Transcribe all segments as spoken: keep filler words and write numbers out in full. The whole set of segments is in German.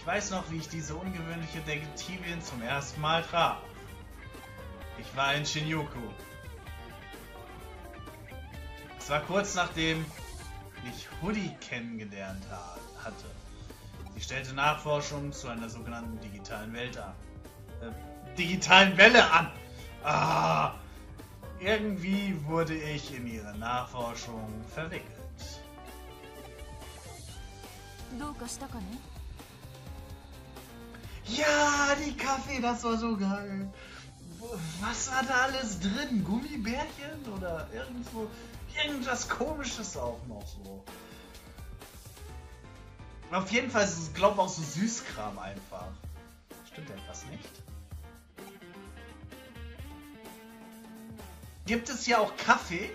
Ich weiß noch, wie ich diese ungewöhnliche Detektivin zum ersten Mal traf. Ich war in Shinjuku. Es war kurz nachdem ich Hoodie kennengelernt hatte. Sie stellte Nachforschungen zu einer sogenannten digitalen Welt an. Äh, digitalen Welle an! Ah! Irgendwie wurde ich in ihre Nachforschung verwickelt. Ja, die Kaffee, das war so geil. Was war da alles drin? Gummibärchen oder irgendwo irgendwas Komisches auch noch so. Auf jeden Fall ist es, glaube ich, auch so Süßkram einfach. Stimmt etwas nicht? Gibt es hier auch Kaffee?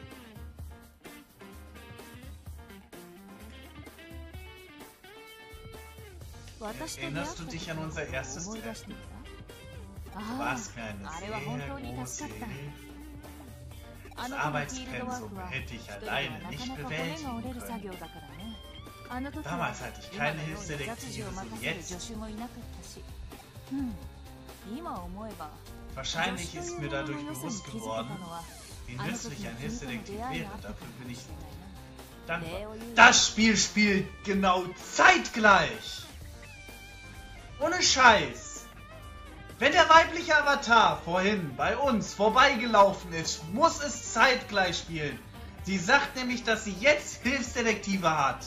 Erinnerst du dich an unser erstes Treffen? Du warst mir eine sehr große Hilfe. Das Arbeitspensum hätte ich alleine nicht bewältigen können. Damals hatte ich keine Hilfsdetektive, so wie jetzt. Wahrscheinlich ist mir dadurch bewusst geworden, wie nützlich ein Hilfsdetektiv wäre. Dafür bin ich dankbar. Das Spiel spielt genau zeitgleich! Ohne Scheiß! Wenn der weibliche Avatar vorhin bei uns vorbeigelaufen ist, muss es zeitgleich spielen. Sie sagt nämlich, dass sie jetzt Hilfsdetektive hat.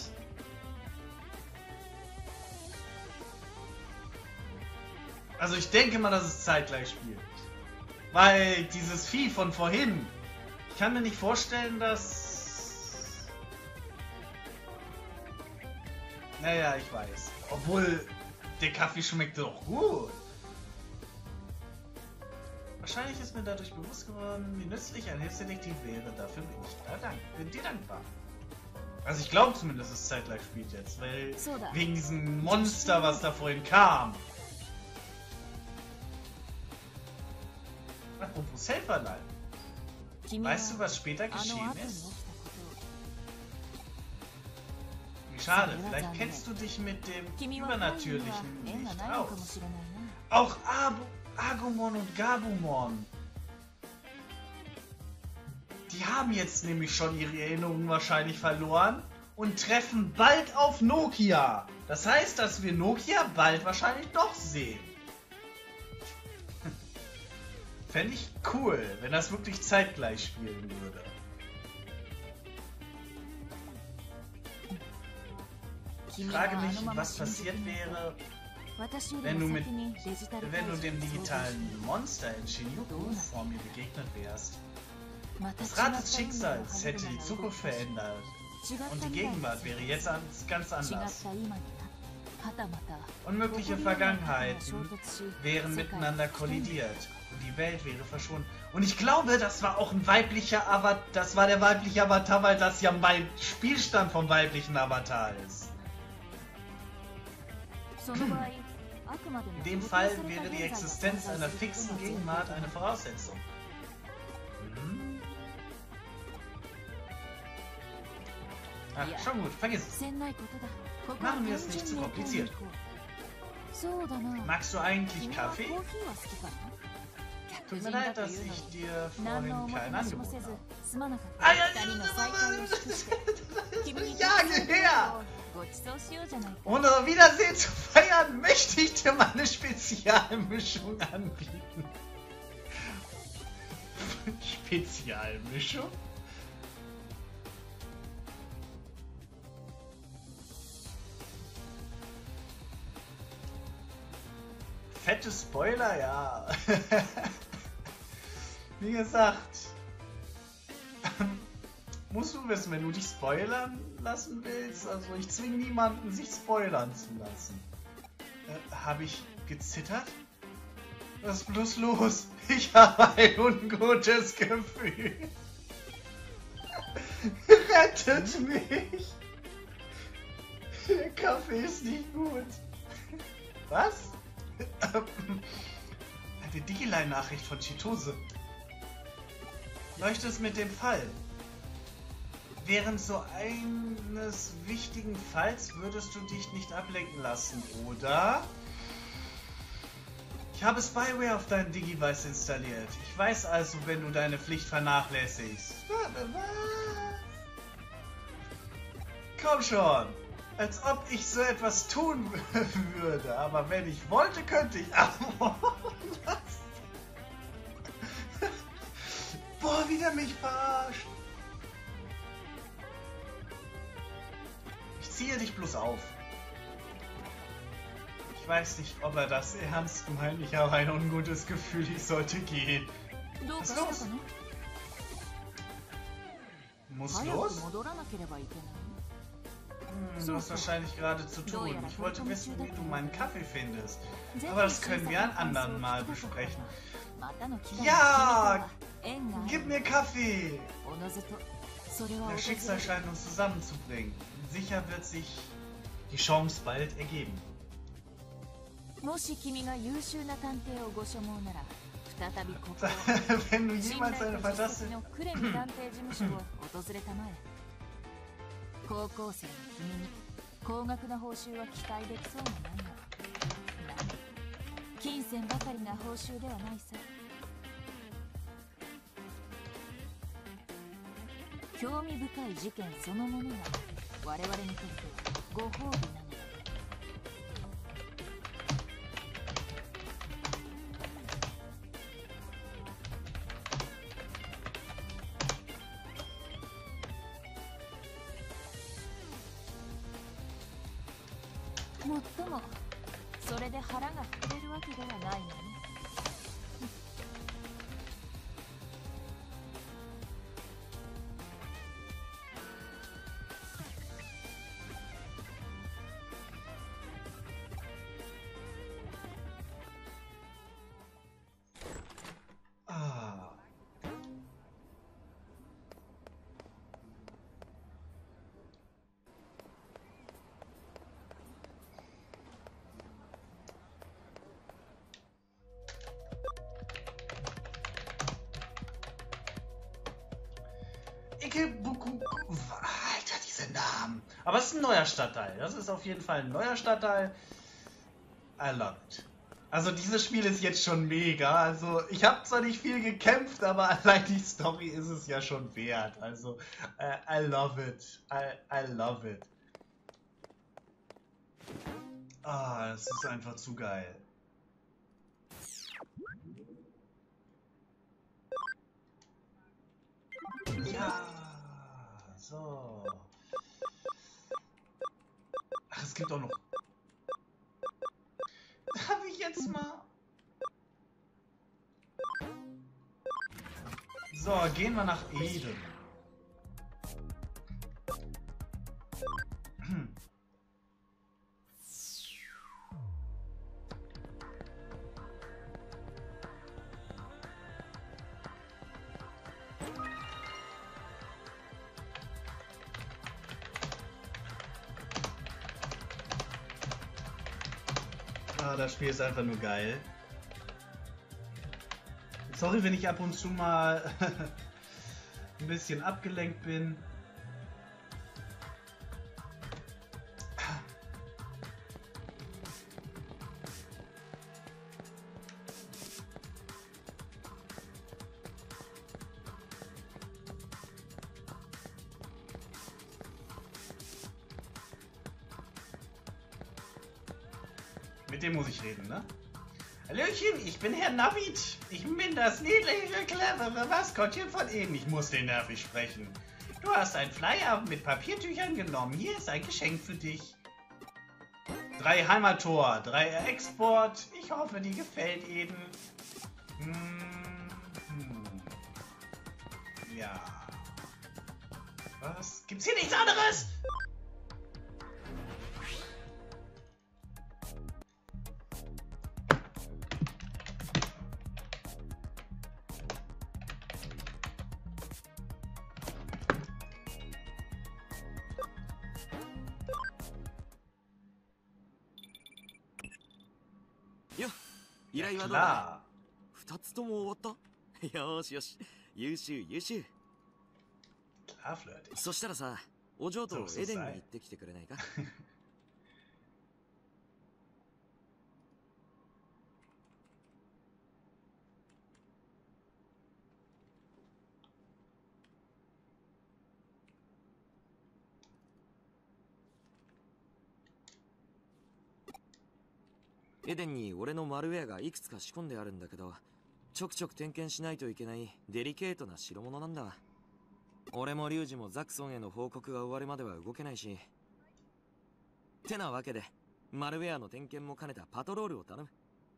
Also ich denke mal, dass es zeitgleich spielt. Weil dieses Vieh von vorhin, ich kann mir nicht vorstellen, dass... Naja, ich weiß. Obwohl, der Kaffee schmeckt doch gut. Wahrscheinlich ist mir dadurch bewusst geworden, wie nützlich ein Hilfsdetektiv wäre. Dafür bin ich da dank, bin dir dankbar. Also ich glaube zumindest, dass es zeitgleich spielt jetzt, weil wegen diesem Monster, was da vorhin kam. Apropos Helferlein. Weißt du, was später geschehen ist? Wie schade, vielleicht kennst du dich mit dem Übernatürlichen nicht aus. Auch Abu Agumon und Gabumon. Die haben jetzt nämlich schon ihre Erinnerungen wahrscheinlich verloren und treffen bald auf Nokia. Das heißt, dass wir Nokia bald wahrscheinlich doch sehen. Fände ich cool, wenn das wirklich zeitgleich spielen würde. Ich frage mich, was passiert wäre, wenn du, mit, wenn du dem digitalen Monster in Shinjuku vor mir begegnet wärst. Das Rad des Schicksals hätte die Zukunft verändert und die Gegenwart wäre jetzt ganz anders. Unmögliche Vergangenheiten wären miteinander kollidiert und die Welt wäre verschwunden. Und ich glaube, das war auch ein weiblicher Avatar, das war der weibliche Avatar, weil das ja mein Spielstand vom weiblichen Avatar ist. In dem Fall wäre die Existenz einer fixen Gegenwart eine Voraussetzung. Mhm. Ach, schon gut, vergiss es. Machen wir es nicht zu kompliziert. Magst du eigentlich Kaffee? Tut mir leid, dass ich dir vorhin kein Angebot habe. Ah, ja, Jahre her! Um unser Wiedersehen zu feiern, möchte ich dir meine Spezialmischung anbieten. Spezialmischung? Fette Spoiler, ja. Wie gesagt, musst du wissen, wenn du dich spoilern lassen willst, also ich zwinge niemanden, sich spoilern zu lassen. Äh, habe ich gezittert? Was ist bloß los? Ich habe ein ungutes Gefühl. Rettet mich! Der Kaffee ist nicht gut. Was? Eine Digiline-Nachricht von Chitose. Leuchtet es mit dem Fall? während so eines wichtigen Falls würdest du dich nicht ablenken lassen, oder? Ich habe Spyware auf deinen Digivice installiert. Ich weiß also, wenn du deine Pflicht vernachlässigst. Komm schon! Als ob ich so etwas tun würde. Aber wenn ich wollte, könnte ich... Boah, wie der mich verarscht. Ich ziehe dich bloß auf. Ich weiß nicht, ob er das ernst meint. Ich habe ein ungutes Gefühl, ich sollte gehen. Was ist los? Muss los? Hm, du hast wahrscheinlich gerade zu tun. Ich wollte wissen, wie du meinen Kaffee findest. Aber das können wir ein anderen Mal besprechen. Ja! Gib mir Kaffee! Das Schicksal scheint uns zusammenzubringen. Sicher wird sich die Chance bald ergeben. Wenn du jemals eine fantastische... 高校生の君に高額な報酬は期待できそうもないが、金銭ばかりが報酬ではないさ。興味深い事件そのものが我々にとってご褒美なのだ。もっともそれで腹が膨れるわけではないのね。 Alter, diese Namen. Aber es ist ein neuer Stadtteil. Das ist auf jeden Fall ein neuer Stadtteil. I love it. Also dieses Spiel ist jetzt schon mega. Also ich habe zwar nicht viel gekämpft, aber allein die Story ist es ja schon wert. Also uh, I love it. I, I love it. Ah, das ist einfach zu geil. Ja, so. Ach, es gibt auch noch... Darf ich jetzt mal... So, gehen wir nach Eden. Ah, das Spiel ist einfach nur geil. Sorry, wenn ich ab und zu mal ein bisschen abgelenkt bin. Mit dem muss ich reden, ne? Hallöchen, ich bin Herr Navid. Ich bin das niedliche, clevere Maskottchen von Eden. Ich muss den nervig sprechen. Du hast einen Flyer mit Papiertüchern genommen. Hier ist ein Geschenk für dich. Drei Heimattor, drei Export. Ich hoffe, dir gefällt Eden. Hm, hm. Ja. Was? Gibt's hier nichts anderes? Klar. ふたつとも終わったよーしよし優秀優秀 Klar flirtig. そしたらさ、お嬢とエデンに行ってきてくれないか？エデンに俺のマルウェアがいくつか仕込んであるんだけど、ちょくちょく点検しないといけないデリケートな代物なんだ。俺もリュウジもザクソンへの報告が終わるまでは動けないし。てなわけで、マルウェアの点検も兼ねたパトロールを頼む。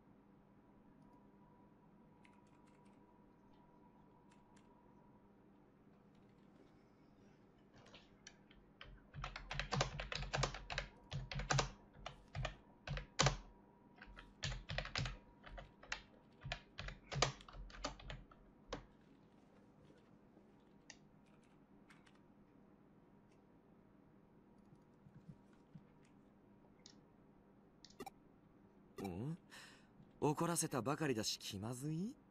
うん？怒らせたばかりだし気まずい？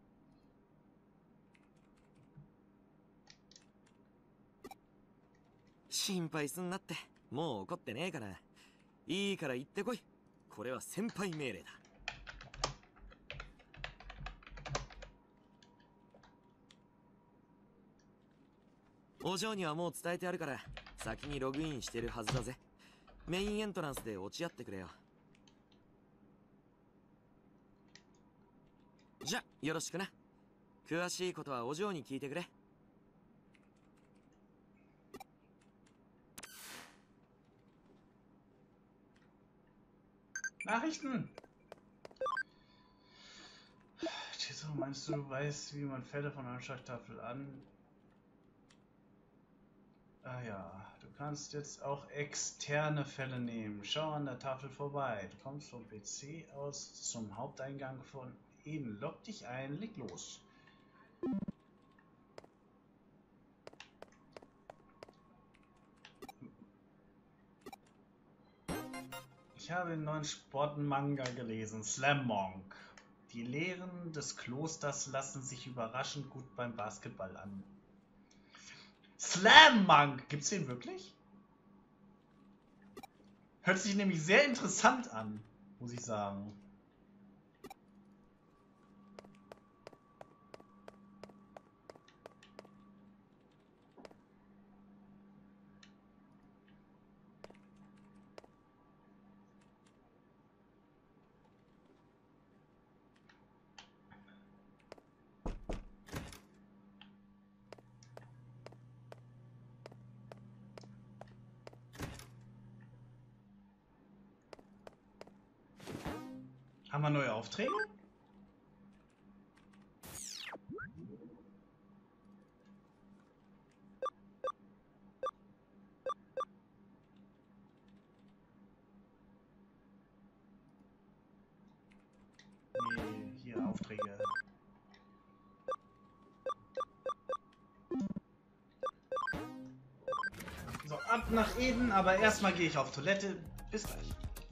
心配すんなって、もう怒ってねえから。いいから言ってこい。これは先輩命令だ。お嬢にはもう伝えてあるから、先にログインしてるはずだぜ。メインエントランスで落ち合ってくれよ。じゃ、よろしくな。詳しいことはお嬢に聞いてくれ。 Nachrichten! Wieso meinst du, du weißt, wie man Fälle von einer Schachttafel an... Ah ja, du kannst jetzt auch externe Fälle nehmen. Schau an der Tafel vorbei. Du kommst vom P C aus zum Haupteingang von Eden. Log dich ein, leg los. Ich habe den neuen Sportmanga gelesen, Slam Monk. Die Lehren des Klosters lassen sich überraschend gut beim Basketball an. Slam Monk! Gibt's den wirklich? Hört sich nämlich sehr interessant an, muss ich sagen. Haben wir neue Aufträge? Nee, hier Aufträge. So, ab nach Eden, aber erstmal gehe ich auf Toilette. Bis gleich.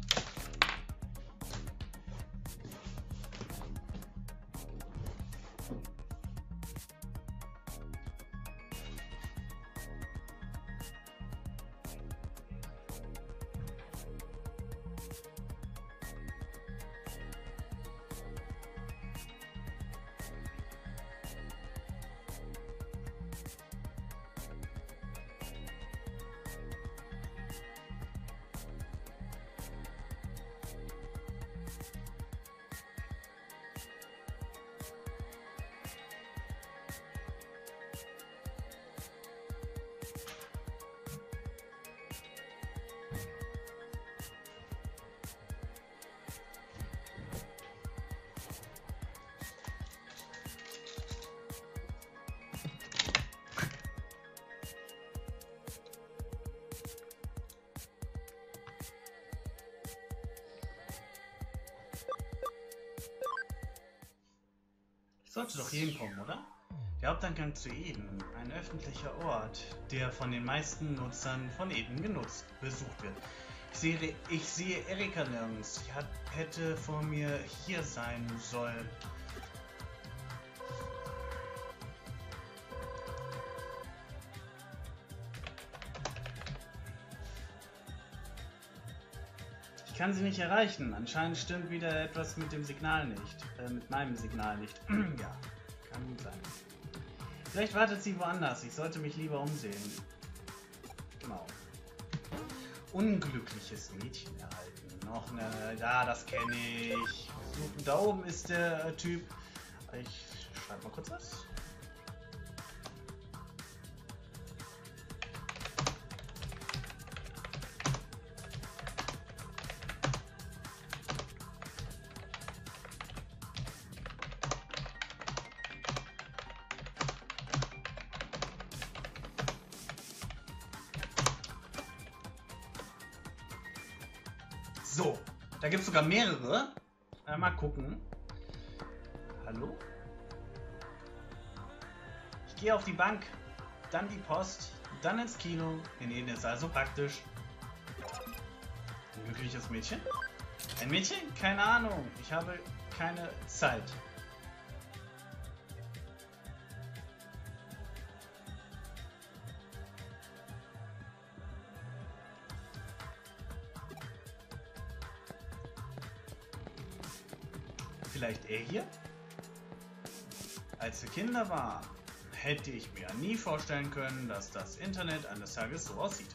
Sollte doch hier hinkommen, oder? Der Haupteingang zu Eden, ein öffentlicher Ort, der von den meisten Nutzern von Eden genutzt, besucht wird. Ich sehe, ich sehe Erika nirgends. Sie hat, hätte vor mir hier sein sollen. kann sie nicht erreichen. Anscheinend stimmt wieder etwas mit dem Signal nicht. Äh, mit meinem Signal nicht. Ja, kann gut sein. Vielleicht wartet sie woanders. Ich sollte mich lieber umsehen. Genau. Unglückliches Mädchen erhalten. Noch eine... Ja, das kenne ich. Da oben ist der äh, Typ. Ich schreibe mal kurz was. So, da gibt es sogar mehrere. Äh, mal gucken. Hallo? Ich gehe auf die Bank, dann die Post, dann ins Kino. Nee, nee, ist also praktisch. Ein glückliches Mädchen? Ein Mädchen? Keine Ahnung. Ich habe keine Zeit. Vielleicht er hier? Als wir Kinder waren, hätte ich mir nie vorstellen können, dass das Internet eines Tages so aussieht.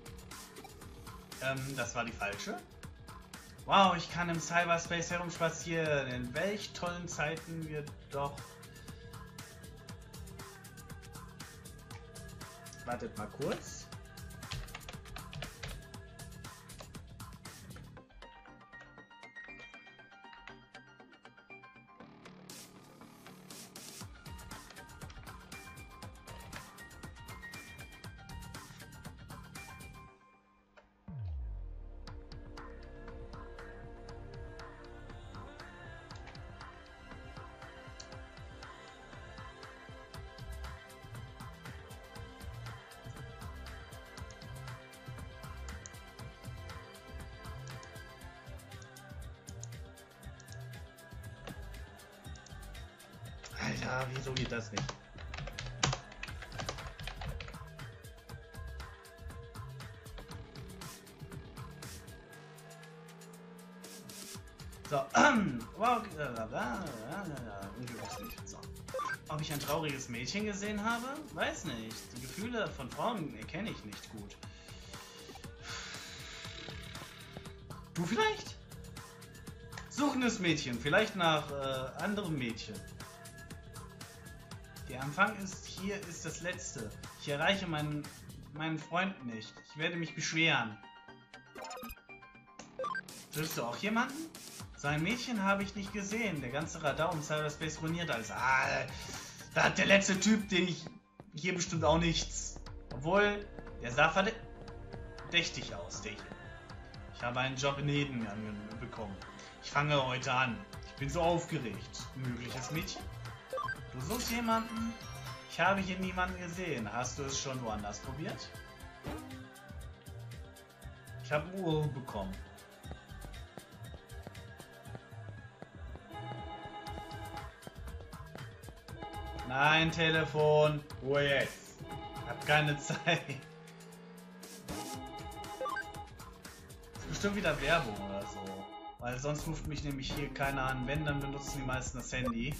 Ähm, das war die falsche. Wow, ich kann im Cyberspace herumspazieren. In welch tollen Zeiten wir doch... Wartet mal kurz. Alter, wieso geht das nicht? So, ähm, wow, so. Ob ich ein trauriges Mädchen gesehen habe? Weiß nicht. Die Gefühle von Frauen erkenne ich nicht gut. Du vielleicht? Suchendes Mädchen, vielleicht nach äh, anderem Mädchen. Der Empfang ist hier ist das letzte. Ich erreiche meinen, meinen Freund nicht. Ich werde mich beschweren. Triffst du auch jemanden? So ein Mädchen habe ich nicht gesehen. Der ganze Radar um Cyberspace ruiniert alles. Ah, da hat der letzte Typ, den ich hier bestimmt auch nichts. Obwohl, der sah verdächtig aus, der hier. Ich habe einen Job in Eden bekommen. Ich fange heute an. Ich bin so aufgeregt. Mögliches Mädchen? Du suchst jemanden? Ich habe hier niemanden gesehen. Hast du es schon woanders probiert? Ich habe Uhr bekommen. Nein, Telefon. Ruhe jetzt. Ich habe keine Zeit. Das ist bestimmt wieder Werbung oder so. Weil sonst ruft mich nämlich hier keiner an. Wenn, dann benutzen die meisten das Handy.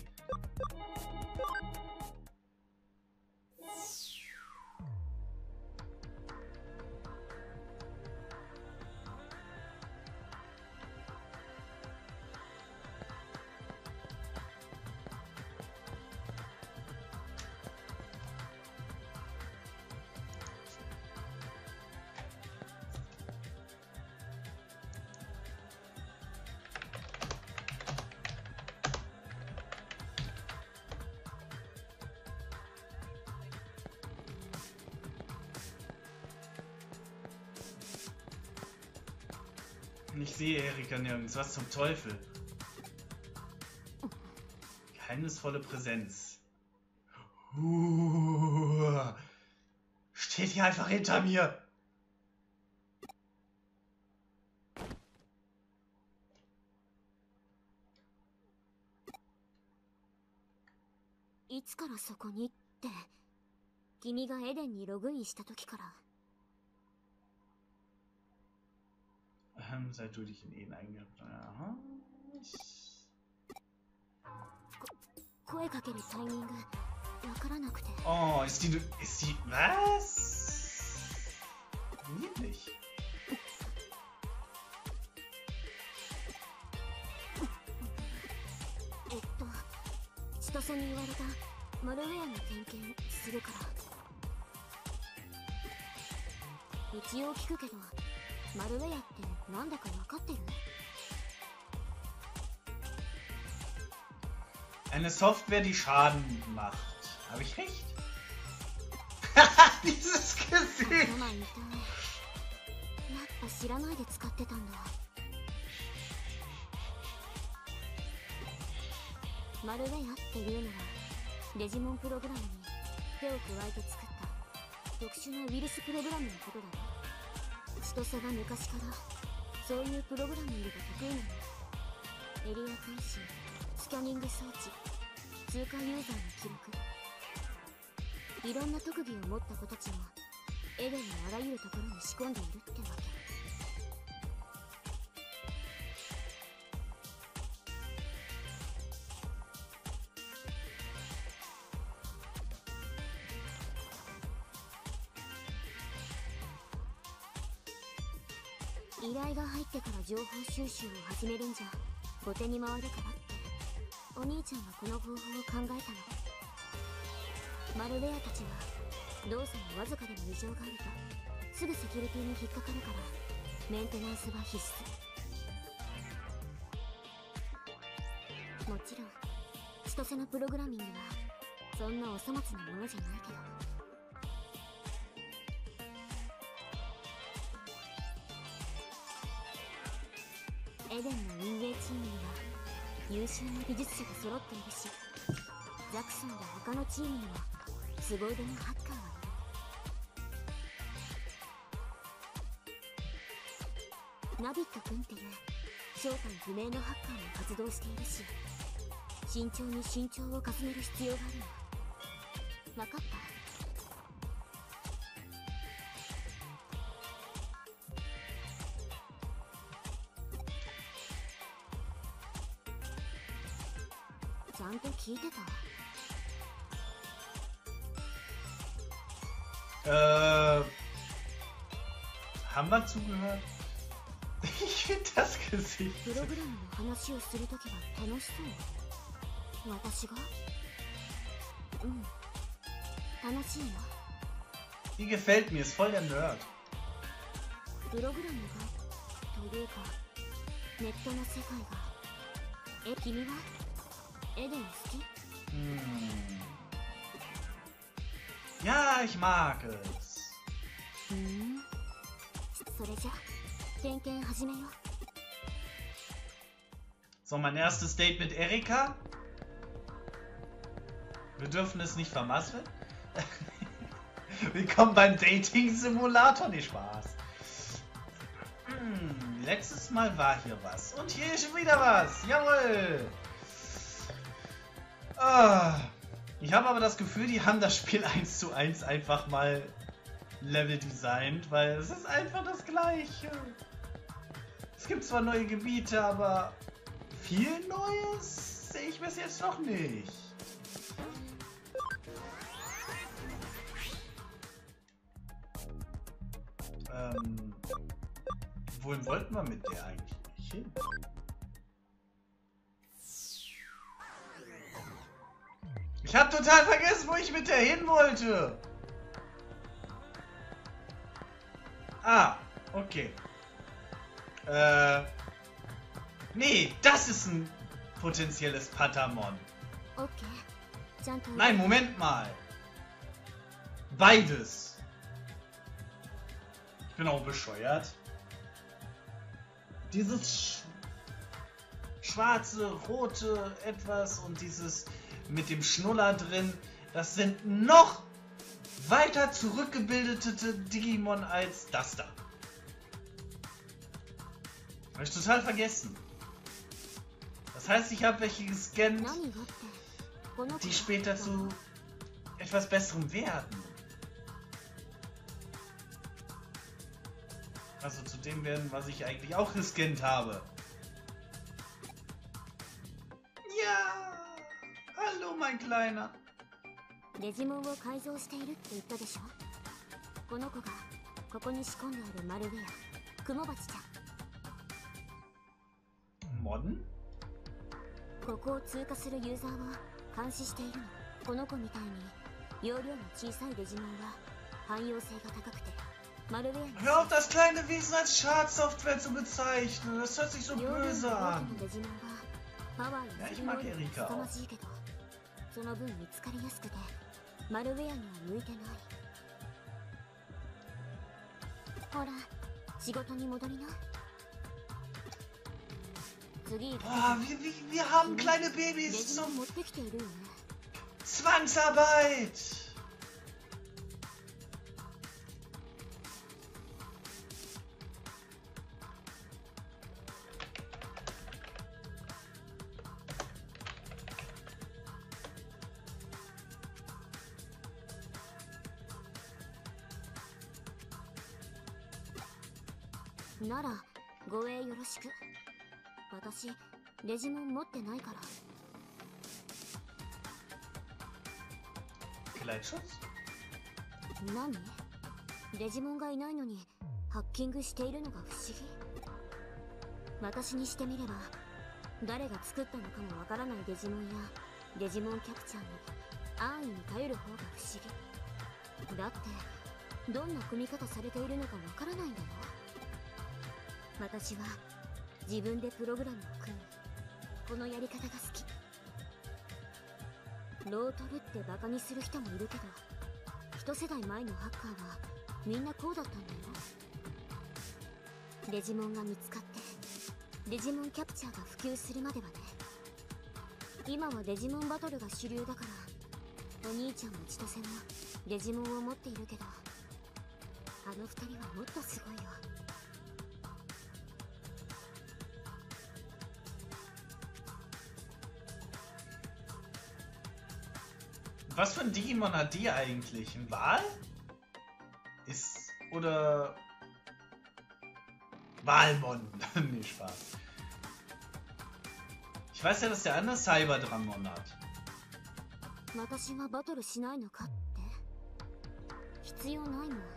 Ich sehe Erika nirgends. Was zum Teufel? Geheimnisvolle Präsenz. Uh, steht hier einfach hinter mir. Iつからそこにって君がエデンにログインした時から。 Ähm, seit du dich in ihn eingebracht hast. Oh, ist die... Ist die... Was? Niedlich. Eine Software, die Schaden macht. Habe ich recht? Dieses Gesicht!依頼が入ってから情報収集を始めるんじゃ後手に回るからってお兄ちゃんがこの方法を考えたの。マルウェアたちは動作にわずかでも異常があるとすぐセキュリティに引っかかるからメンテナンスは必須。もちろん千歳のプログラミングはそんなお粗末なものじゃないけど。エデンの運営チームには優秀な技術者が揃っているし、ザクソンや他のチームにも凄腕のハッカーがいる。ナビット君っていう正体不明のハッカーも活動しているし、慎重に慎重を重ねる必要があるの。分かった？ちゃんと聞いてた？Äh, haben wir zugehört? Ich finde das Gesicht. Die gefällt mir, ist voll der Nerd. Hm. Ja, ich mag es. So, mein erstes Date mit Erika. Wir dürfen es nicht vermasseln. Willkommen beim Dating-Simulator. Nee, Spaß. Hm, letztes Mal war hier was. Und hier ist schon wieder was. Jawohl. Ah. Ich habe aber das Gefühl, die haben das Spiel eins zu eins einfach mal Level designt, weil es ist einfach das Gleiche. Es gibt zwar neue Gebiete, aber viel Neues sehe ich bis jetzt noch nicht. Ähm, wohin wollten wir mit der eigentlich hin? Ich hab total vergessen, wo ich mit der hin wollte. Ah, okay. Äh. Nee, das ist ein potenzielles Patamon. Okay. Nein, Moment mal. Beides. Ich bin auch bescheuert. Dieses sch schwarze, rote etwas und dieses mit dem Schnuller drin, das sind noch weiter zurückgebildete Digimon als das da. Habe ich total vergessen. Das heißt, ich habe welche gescannt, die später zu etwas Besserem werden. Also zu dem werden, was ich eigentlich auch gescannt habe. Ja! Hallo, mein Kleiner. デジモンを改造しているって言ったでしょ。この子がここに仕込んであるマルウェア、クモバチちゃん。 Modden? ここを通過するユーザーを監視しているの。この子みたいに容量の小さいデジモンは汎用性が高くてマルウェアに Hör auf, das kleine Wesen als Schadsoftware zu bezeichnen. Das hört sich so 容量の böse 大 an. きなデジモンはパワーやスピード力が凄まじいけど、その分見つかりやすくてマルウェアには向いてない。ほら、仕事に戻りな。次行く Boah, wir, wir, wir haben kleine デ Babys ジモ zum ン持ってきているよね。 Zwangsarbeit. Naら、護衛よろしく。私、デジモン持ってないから。 Gleitschutz? 何？デジモンがいないのにハッキングしているのが不思議。私にしてみれば誰が作ったのかもわからないデジモンやデジモンキャプチャーに安易に頼る方が不思議だって、どんな組み方されているのかわからないんだよ。私は自分でプログラムを組むこのやり方が好き。ロートルってバカにする人もいるけど、一世代前のハッカーはみんなこうだったんだよ。デジモンが見つかってデジモンキャプチャーが普及するまではね。今はデジモンバトルが主流だから、お兄ちゃんも千歳もデジモンを持っているけど、あの二人はもっとすごいよ。 Was für ein Digimon hat die eigentlich? Ein Wal? Ist... oder... Walmon. Nee, Spaß. Ich weiß ja, dass der andere Cyberdramon hat. 私がバトルしないのかって必要ないもん。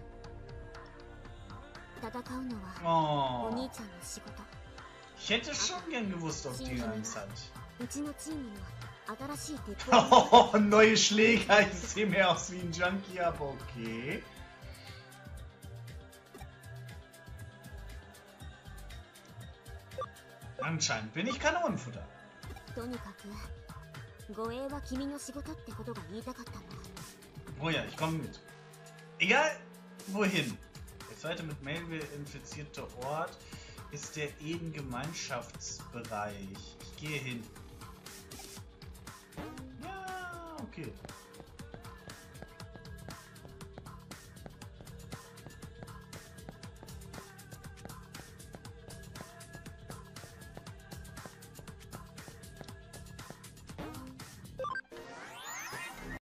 戦うのはお兄ちゃんの仕事。 Ich hätte schon gern gewusst, ob die eins hat. うちのチームの新しい鉄砲 Oh, neue Schläger. Ich sehe mir aus wie ein Junkie, aber okay. Anscheinend bin ich Kanonenfutter. とにかく護衛は君の仕事ってことが言いたかったの。 Oh ja, ich komme mit. Egal, wohin. Der zweite mit Malware infizierte Ort ist der Eden-Gemeinschaftsbereich. Ich gehe hin. Ja, okay.